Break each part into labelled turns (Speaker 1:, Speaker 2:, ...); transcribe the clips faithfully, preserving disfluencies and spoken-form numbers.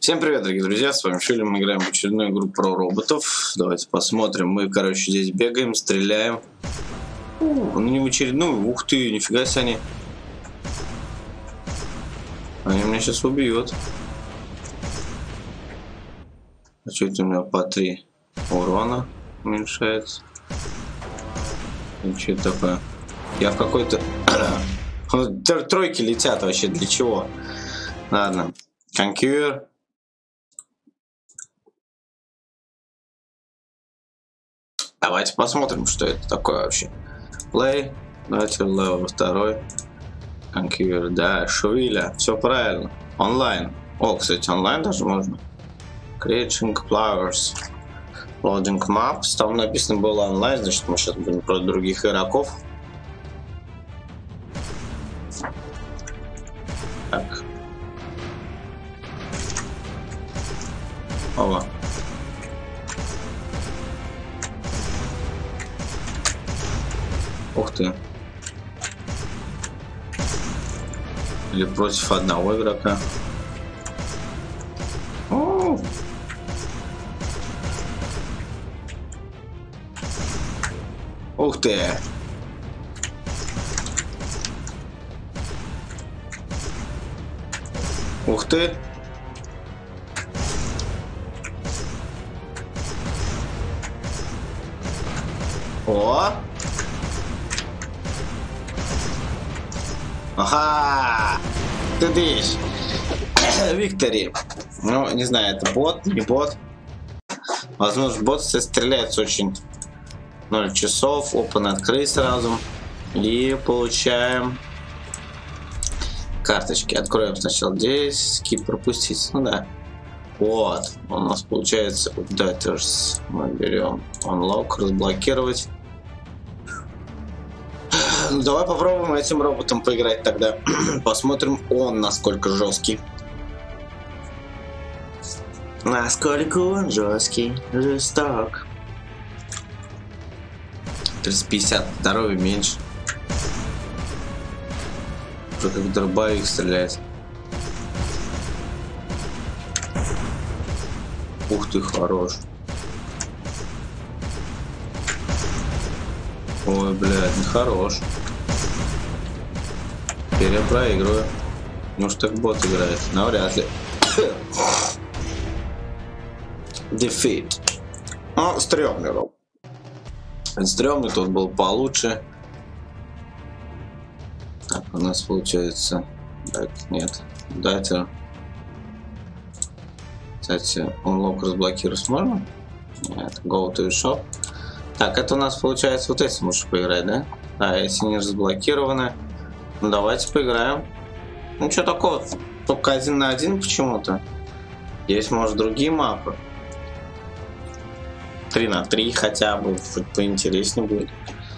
Speaker 1: Всем привет, дорогие друзья, с вами Шилли, мы играем в очередную игру про роботов. Давайте посмотрим, мы, короче, здесь бегаем, стреляем. Ну не в очередную, ух ты, нифига себе они. Они меня сейчас убьют. А что это у меня по три урона уменьшается? И что это такое? Я в какой-то... Тройки летят вообще, для чего? Ладно. Conquer. Давайте посмотрим, что это такое вообще. Play. Давайте level второй. Conquer, да, Швиля. Все правильно. Онлайн. О, кстати, онлайн даже можно. Creating Flowers. Loading Maps. Там написано было онлайн, значит мы сейчас будем против других игроков. Так. Ова. Ух ты. Или против одного игрока. О! Ух ты. Ух ты. О! Ага! Ты дышь! Виктори! Ну, не знаю, это бот, не бот. Возможно, бот стреляется очень. ноль часов, open открыть сразу. И получаем карточки. Откроем сначала здесь, skip пропустить. Ну да. Вот. У нас получается updaters. Мы берем unlock, разблокировать. Ну, давай попробуем этим роботом поиграть тогда. Посмотрим, он насколько жесткий. Насколько он жесткий, жесток. триста пятьдесят, здоровья меньше. Уже как дробовик стреляет. Ух ты, хорош. Ой, блядь, нехорош. Теперь я проигрываю. Может, так бот играет? Навряд ли. Defeat. Ну, стрёмный роб. Стрёмный, тот был получше. Так, у нас получается... Нет, датер. Кстати, unlock разблокировать можно? Нет, go to shop. Так, это у нас получается вот эти можешь поиграть, да? Да, эти не разблокированы. Ну, давайте поиграем. Ну, что такого? Только один на один почему-то. Есть, может, другие мапы. три на три хотя бы, хоть поинтереснее будет.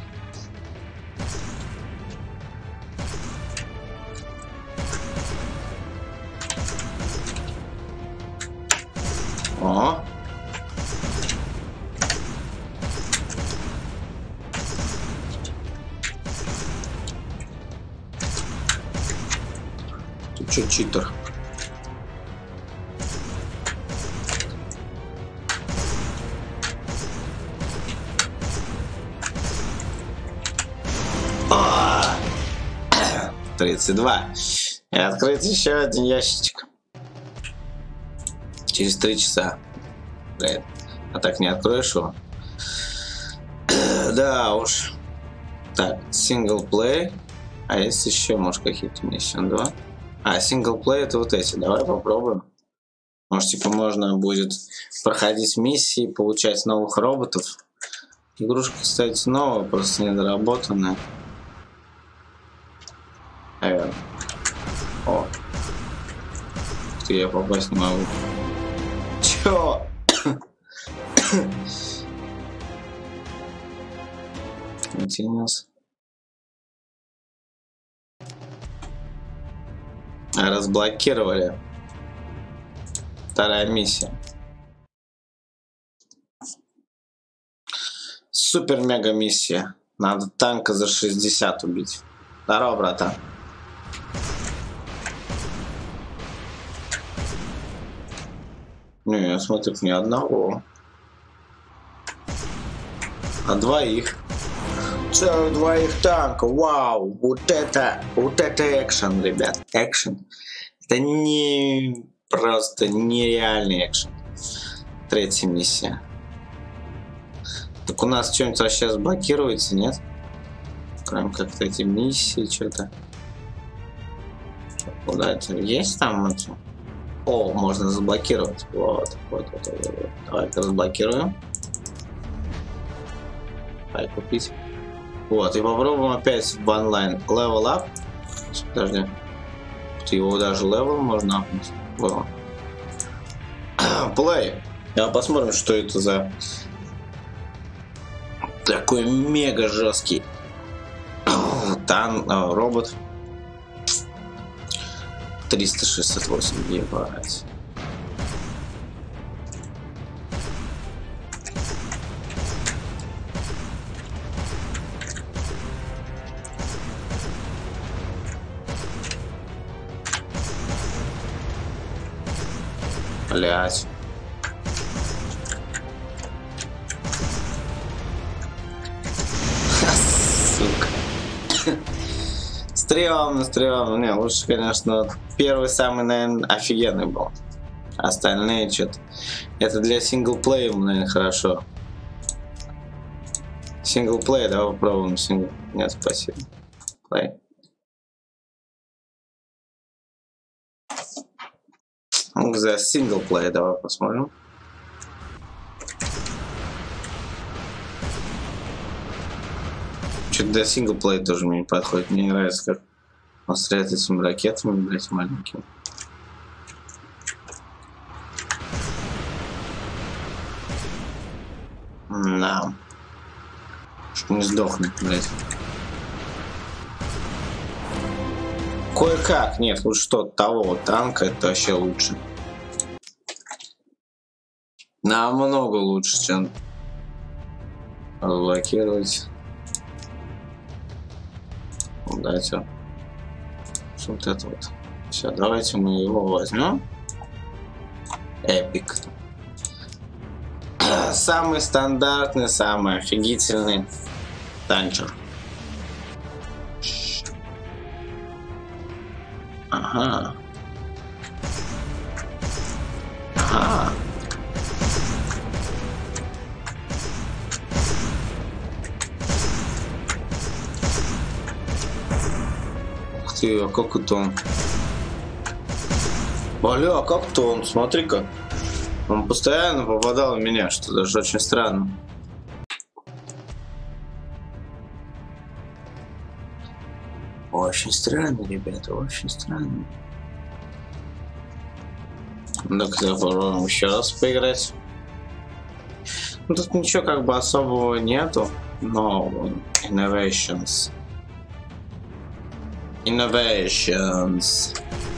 Speaker 1: О! Ты чё, читер? тридцать два. И открыть еще один ящичек. Через три часа. Блин. А так не откроешь его? Да уж. Так, синглплей. А есть еще, может, какие-то Mission два? А, синглплей это вот эти. Давай попробуем. Может, типа, можно будет проходить миссии, получать новых роботов. Игрушка, кстати, новая, просто недоработанная. Наверное. О. Ух ты, я попасть не могу. Чё? Continuous. Разблокировали. Вторая миссия. Супер-мега миссия. Надо танка за шестьдесят убить. Здорово, братан. Не, я смотрю, не одного. А двоих. Целых двоих танков. Вау. Вот это, вот это экшен, ребят. Экшен. Это не просто нереальный экшен. Третья миссия. Так у нас что-нибудь вообще заблокируется, нет? Прям как-то эти миссии, что-то. Куда это? Есть там это? О, можно заблокировать. Вот, вот, вот, вот, вот. Давай-ка разблокируем. Давай купить. Вот, и попробуем опять в онлайн. Level up. Подожди. Его даже левел можно апнуть. Вот. Play. Давай посмотрим, что это за такой мега жесткий там робот. триста шестьдесят восемь гигабайт. Блять. Сука. Стрёмно, стрёмно. Не, лучше, конечно, первый самый, наверное, офигенный был. Остальные что-то. Это для синглплея, наверное, хорошо. Синглплей, давай попробуем сингл. Нет, спасибо. Плей. За синглплей давай посмотрим. Что-то для синглплея тоже мне не подходит. Мне нравится, как он стреляет этими ракетами, блять, маленькими. Да. Что не сдохнет, блять. Кое-как. Нет, лучше что-то того вот танка, это вообще лучше. Намного лучше, чем разблокировать. Дайте вот это вот. Все, давайте мы его возьмем. Эпик. Самый стандартный, самый офигительный танчер. Ага. Ага. Ух ты, а как это он? Бля, а как-то он, смотри-ка. Он постоянно попадал в меня, что даже очень странно. Очень странно, ребята, очень странно. Ну-ка, попробуем еще раз поиграть. Ну, тут ничего как бы особого нету, но innovations. Innovations.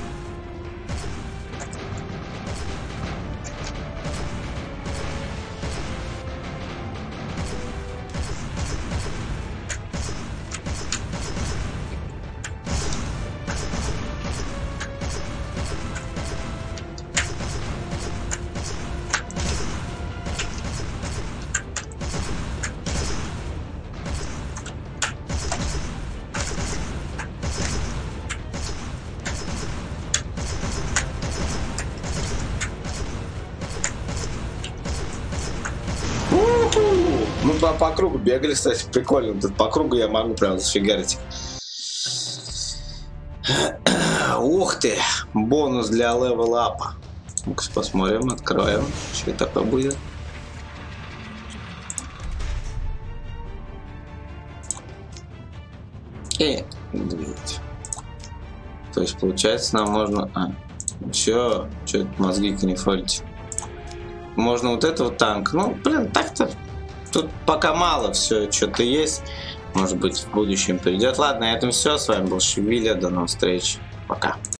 Speaker 1: Мы по, по кругу бегали, кстати, прикольно. Тут по кругу я могу прям зафигарить. Ух ты! Бонус для левел-апа. Ну-ка посмотрим, откроем. Что это такое будет? И двигать. То есть получается нам можно... А, чё? Чё это мозги-то не форите? Можно вот этого танка. Ну, блин, так-то тут пока мало, все что-то есть. Может быть, в будущем придет. Ладно, на этом все. С вами был Швиля. До новых встреч. Пока.